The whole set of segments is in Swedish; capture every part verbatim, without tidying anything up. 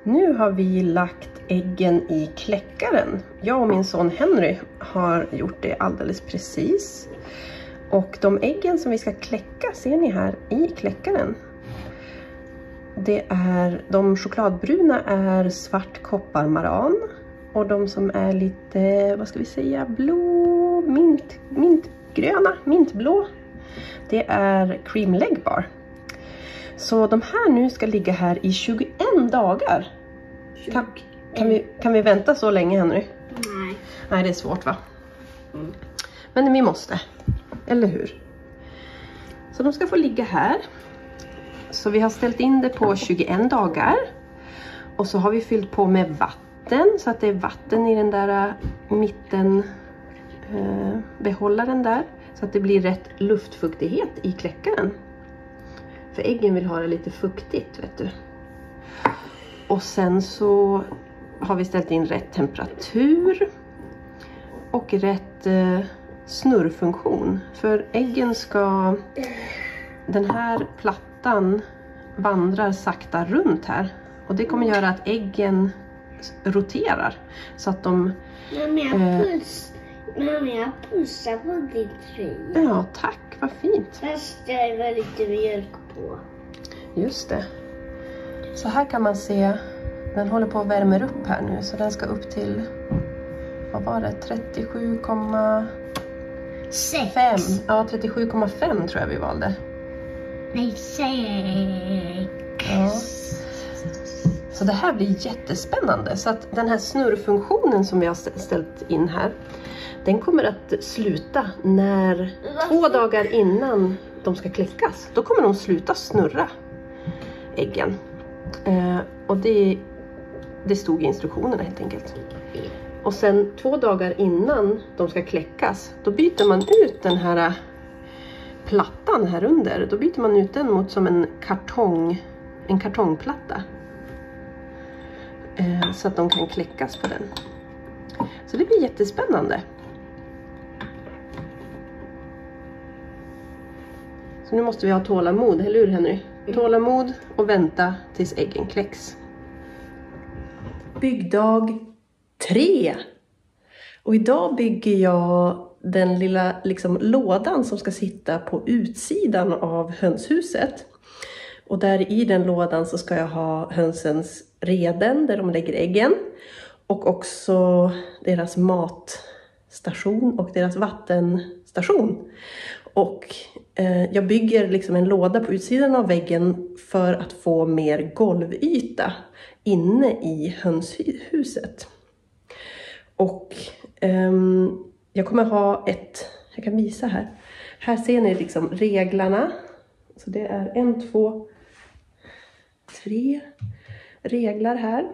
Nu har vi lagt äggen i kläckaren. Jag och min son Henry har gjort det alldeles precis. Och de äggen som vi ska kläcka ser ni här i kläckaren. Det är, de chokladbruna är svart kopparmaran. Och de som är lite, vad ska vi säga, blå, mint, mintgröna, mintblå. Det är cream leg bar. Så de här nu ska ligga här i tjugoen dagar. Kan, kan, vi, kan vi vänta så länge, Henry? Nej. Nej, det är svårt va? Mm. Men vi måste. Eller hur? Så de ska få ligga här. Så vi har ställt in det på tjugoen dagar. Och så har vi fyllt på med vatten. Så att det är vatten i den där mitten eh, behållaren där. Så att det blir rätt luftfuktighet i kläckaren. För äggen vill ha det lite fuktigt, vet du. Och sen så har vi ställt in rätt temperatur. Och rätt eh, snurrfunktion. För äggen ska... Den här plattan vandrar sakta runt här. Och det kommer göra att äggen roterar. Så att de... Mamma, jag, puss, mamma, jag pussar på din tröja. Ja, tack. Vad fint. Fast det var lite mjölk på. Just det. Så här kan man se... Den håller på att värma upp här nu. Så den ska upp till... Vad var det? trettiosju komma fem. Ja, trettiosju komma fem tror jag vi valde. Nej, sex. Ja. Så det här blir jättespännande. Så att den här snurrfunktionen som vi har ställt in här. Den kommer att sluta när två dagar innan de ska kläckas. Då kommer de sluta snurra äggen. Eh, och det, det stod i instruktionerna helt enkelt. Och sen två dagar innan de ska kläckas. Då byter man ut den här plattan här under. Då byter man ut den mot som en kartong, en kartongplatta. Eh, så att de kan kläckas på den. Så det blir jättespännande. Så nu måste vi ha tålamod, eller hur Henry? Tålamod och vänta tills äggen kläcks. Byggdag tre. Och idag bygger jag den lilla liksom, lådan som ska sitta på utsidan av hönshuset. Och där i den lådan så ska jag ha hönsens reden där de lägger äggen. Och också deras matstation och deras vattenstation. Och eh, jag bygger liksom en låda på utsidan av väggen för att få mer golvyta inne i hönshuset. Och eh, jag kommer ha ett, jag kan visa här. Här ser ni liksom reglarna. Så det är en, två, tre reglar här.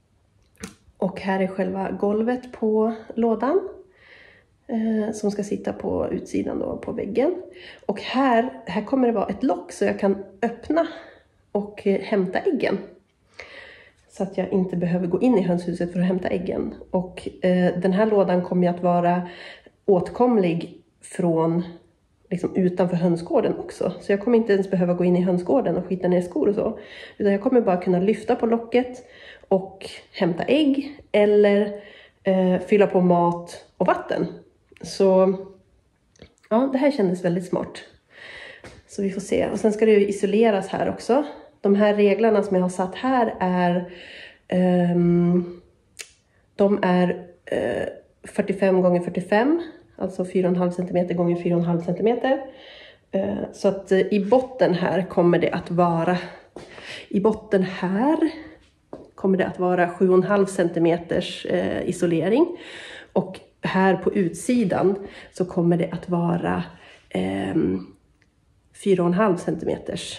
Och här är själva golvet på lådan. Eh, som ska sitta på utsidan då, på väggen. Och här, här kommer det vara ett lock så jag kan öppna och eh, hämta äggen. Så att jag inte behöver gå in i hönshuset för att hämta äggen. Och eh, den här lådan kommer att vara åtkomlig från liksom, utanför hönsgården också. Så jag kommer inte ens behöva gå in i hönsgården och skita ner skor och så. Utan jag kommer bara kunna lyfta på locket och hämta ägg eller eh, fylla på mat och vatten. Så ja, det här kändes väldigt smart. Så vi får se. Och sen ska det ju isoleras här också. De här reglarna som jag har satt här är um, de är uh, fyrtiofem gånger fyrtiofem, alltså fyra komma fem centimeter gånger fyra komma fem centimeter. Uh, så att uh, i botten här kommer det att vara i botten här kommer det att vara sju komma fem centimeters uh, isolering. Och här på utsidan så kommer det att vara um, fyra komma fem centimeters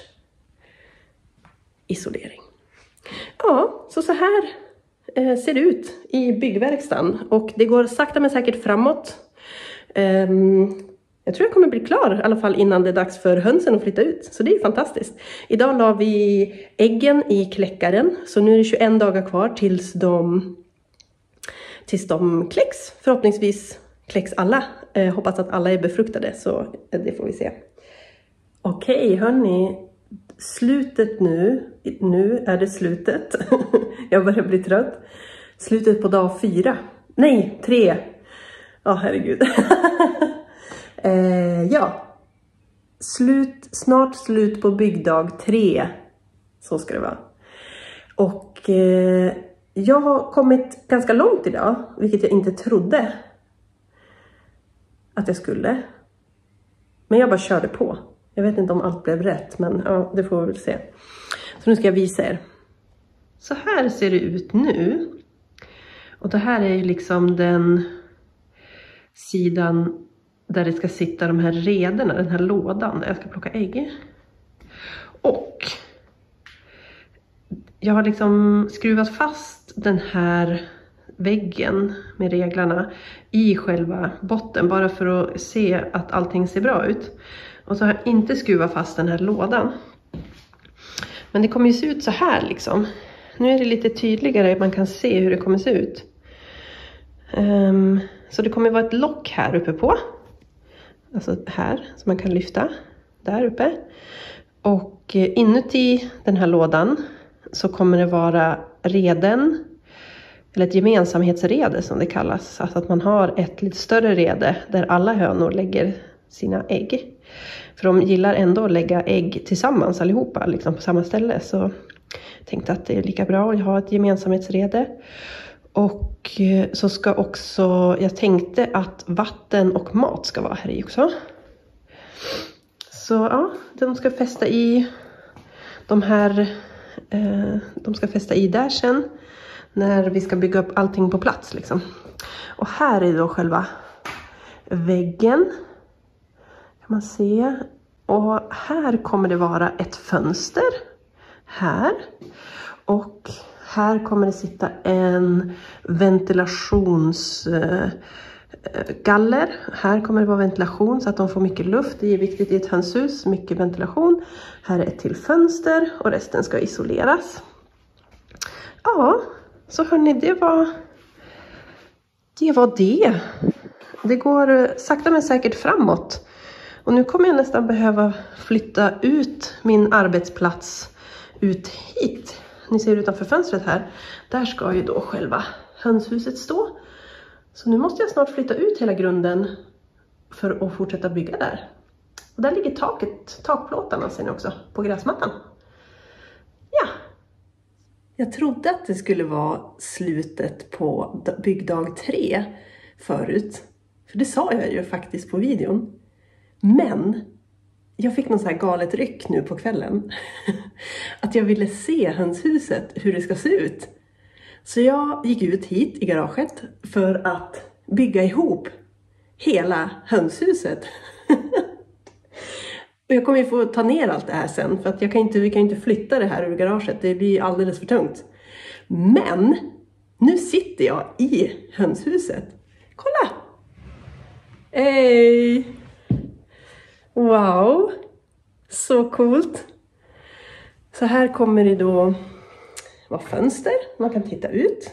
isolering. Ja, så så här eh, ser det ut i byggverkstan. Och det går sakta men säkert framåt. Um, jag tror jag kommer bli klar i alla fall innan det är dags för hönsen att flytta ut. Så det är fantastiskt. Idag la vi äggen i kläckaren. Så nu är det tjugoen dagar kvar tills de, tills de kläcks. Förhoppningsvis kläcks alla. Eh, hoppas att alla är befruktade, så det får vi se. Okej, hörni. Slutet nu, nu är det slutet. Jag börjar bli trött. Slutet på dag fyra. Nej, tre. Ja, oh, herregud. eh, ja. Slut, snart slut på byggdag tre. Så ska det vara. Och eh, jag har kommit ganska långt idag. Vilket jag inte trodde att jag skulle. Men jag bara körde på. Jag vet inte om allt blev rätt. Men ja, det får vi väl se. Så nu ska jag visa er. Så här ser det ut nu. Och det här är ju liksom den sidan där det ska sitta de här rederna. Den här lådan där jag ska plocka ägg. Och jag har liksom skruvat fast den här väggen med reglarna i själva botten. Bara för att se att allting ser bra ut. Och så har jag inte skruvat fast den här lådan. Men det kommer ju se ut så här liksom. Nu är det lite tydligare, man kan se hur det kommer se ut. Um, så det kommer vara ett lock här uppe på. Alltså här, som man kan lyfta. Där uppe. Och inuti den här lådan så kommer det vara reden. Eller ett gemensamhetsrede som det kallas. Alltså att man har ett lite större rede där alla hönor lägger sina ägg. För de gillar ändå att lägga ägg tillsammans allihopa, liksom på samma ställe. Så jag tänkte att det är lika bra att ha ett gemensamhetsrede. Och så ska också, jag tänkte att vatten och mat ska vara här i också. Så ja, de ska fästa i de här, eh, de ska fästa i där sen. När vi ska bygga upp allting på plats liksom. Och här är då själva väggen. Kan man se. Och här kommer det vara ett fönster. Här. Och här kommer det sitta en ventilationsgaller. Här kommer det vara ventilation så att de får mycket luft. Det är viktigt i ett hönshus. Mycket ventilation. Här är ett till fönster. Och resten ska isoleras. Ja. Så hörni, det var det. var det. Det går sakta men säkert framåt. Och nu kommer jag nästan behöva flytta ut min arbetsplats ut hit. Ni ser utanför fönstret här. Där ska ju då själva hönshuset stå. Så nu måste jag snart flytta ut hela grunden för att fortsätta bygga där. Och där ligger taket, takplåtarna ser ni också, på gräsmattan. Ja. Jag trodde att det skulle vara slutet på byggdag tre förut. För det sa jag ju faktiskt på videon. Men jag fick någon så här galet ryck nu på kvällen. Att jag ville se hönshuset, hur det ska se ut. Så jag gick ut hit i garaget för att bygga ihop hela hönshuset. Och jag kommer ju få ta ner allt det här sen. För att jag kan inte, vi kan inte flytta det här ur garaget. Det blir alldeles för tungt. Men nu sitter jag i hönshuset. Kolla! Hej! Wow! Så coolt! Så här kommer det då vara fönster. Man kan titta ut.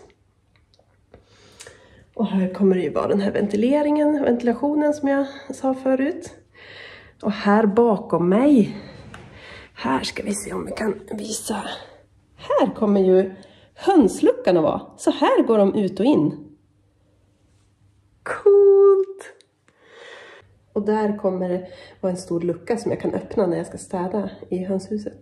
Och här kommer det ju vara den här ventileringen, ventilationen som jag sa förut. Och här bakom mig, här ska vi se om vi kan visa. Här kommer ju hönsluckan att vara. Så här går de ut och in. Coolt! Och där kommer det vara en stor lucka som jag kan öppna när jag ska städa i hönshuset.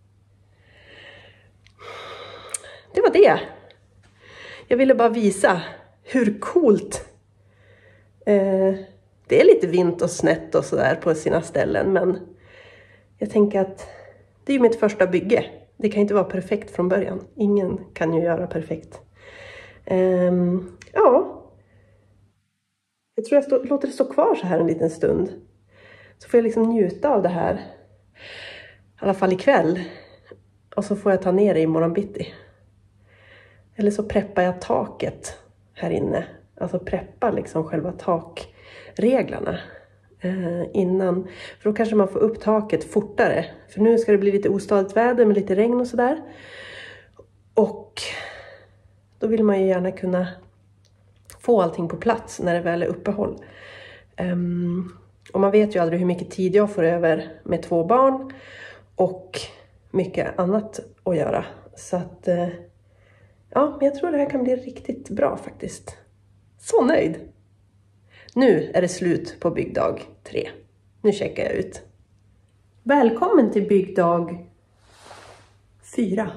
Det var det. Jag ville bara visa hur coolt. Eh, det är lite vint och snett och sådär på sina ställen. Men jag tänker att det är ju mitt första bygge. Det kan inte vara perfekt från början. Ingen kan ju göra perfekt. Eh, ja. Jag tror jag stå, låter det stå kvar så här en liten stund. Så får jag liksom njuta av det här. I alla fall ikväll. Och så får jag ta ner det imorgon bitti. Eller så preppar jag taket här inne. Alltså preppa liksom själva takreglarna. Eh, innan. För då kanske man får upp taket fortare. För nu ska det bli lite ostadigt väder med lite regn och sådär. Och då vill man ju gärna kunna få allting på plats när det väl är uppehåll. Um, och man vet ju aldrig hur mycket tid jag får över med två barn. Och mycket annat att göra. Så att uh, Ja, men jag tror det här kan bli riktigt bra faktiskt. Så nöjd! Nu är det slut på byggdag tre. Nu checkar jag ut. Välkommen till byggdag fyra.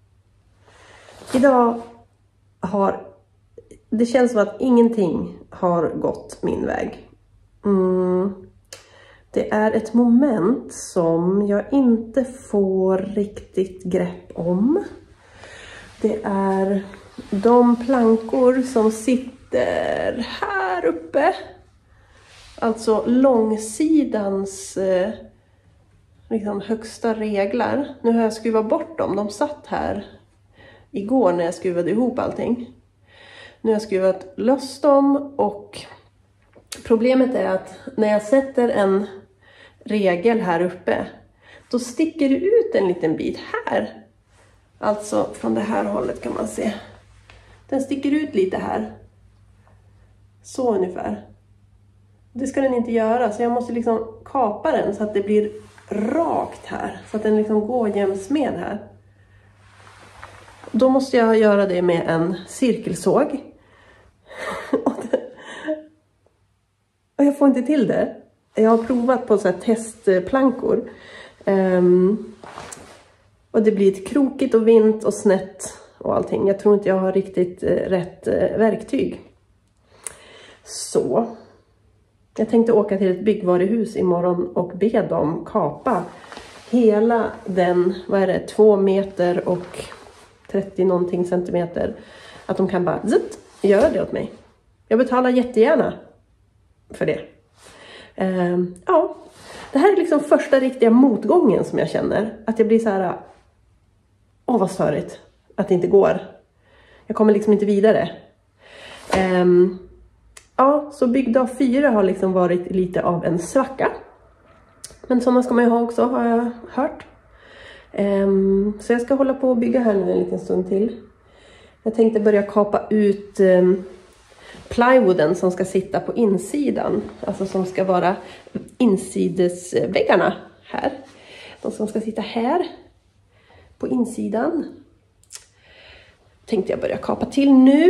Idag har... Det känns som att ingenting har gått min väg. Mm. Det är ett moment som jag inte får riktigt grepp om. Det är de plankor som sitter här uppe. Alltså långsidans eh, liksom högsta reglar. Nu har jag skruvat bort dem. De satt här igår när jag skruvade ihop allting. Nu har jag skruvat löst dem och problemet är att när jag sätter en regel här uppe, då sticker det ut en liten bit här. Alltså från det här hållet kan man se. Den sticker ut lite här. Så ungefär. Det ska den inte göra, så jag måste liksom kapa den så att det blir rakt här. Så att den liksom går jäms med här. Då måste jag göra det med en cirkelsåg. Och jag får inte till det. Jag har provat på så här testplankor. Um, och det blir ett krokigt och vint och snett och allting. Jag tror inte jag har riktigt uh, rätt uh, verktyg. Så. Jag tänkte åka till ett byggvaruhus imorgon och be dem kapa hela den, vad är det, två meter och trettio någonting centimeter. Att de kan bara zitt, göra det åt mig. Jag betalar jättegärna för det. Um, ja, det här är liksom första riktiga motgången som jag känner. Att jag blir så här, åh vad störigt att det inte går. Jag kommer liksom inte vidare. Um, ja, så byggdag fyra har liksom varit lite av en svacka. Men sådana ska man ju ha också, har jag hört. Um, så jag ska hålla på och bygga här nu en liten stund till. Jag tänkte börja kapa ut um, plywooden som ska sitta på insidan. Alltså som ska vara insidesväggarna här. De som ska sitta här på insidan. Tänkte jag börja kapa till nu.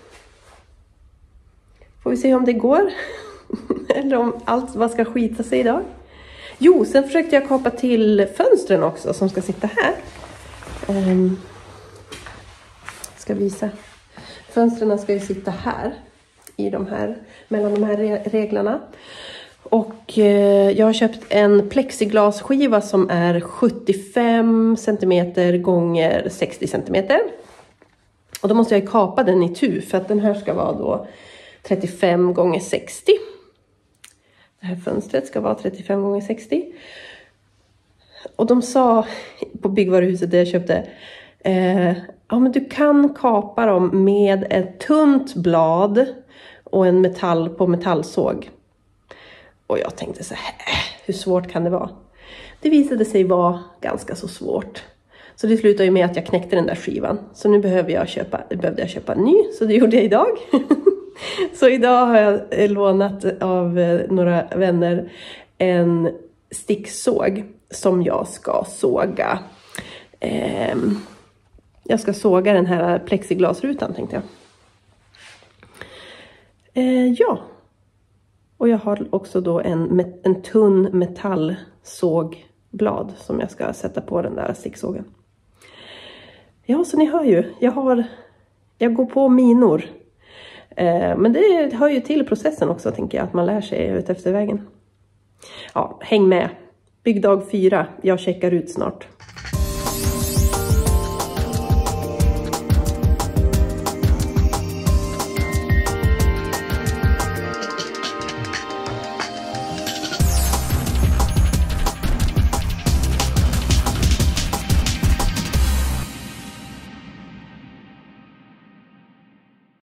Får vi se om det går. Eller om allt vad ska skita sig idag. Jo, sen försökte jag kapa till fönstren också som ska sitta här. Um, ska visa. Fönstren ska ju sitta här. I de här, mellan de här reglarna. Och eh, jag har köpt en plexiglasskiva som är sjuttiofem centimeter gånger sextio centimeter. Och då måste jag kapa den i tu för att den här ska vara då trettiofem gånger sextio. Det här fönstret ska vara trettiofem gånger sextio. Och de sa på byggvaruhuset där jag köpte, eh, ja men du kan kapa dem med ett tunt blad och en metall på metallsåg. Och jag tänkte så här, hur svårt kan det vara? Det visade sig vara ganska så svårt. Så det slutade ju med att jag knäckte den där skivan. Så nu behöver jag köpa, behövde jag köpa en ny, så det gjorde jag idag. Så idag har jag lånat av några vänner en sticksåg som jag ska såga. Eh, jag ska såga den här plexiglasrutan tänkte jag. Eh, ja. Och jag har också då en, en tunn metallsågblad som jag ska sätta på den där sticksågen. Ja, så ni hör ju. Jag har, jag går på minor. Eh, men det hör ju till processen också, tänker jag, att man lär sig ut efter vägen. Ja, häng med. Byggdag fyra. Jag checkar ut snart.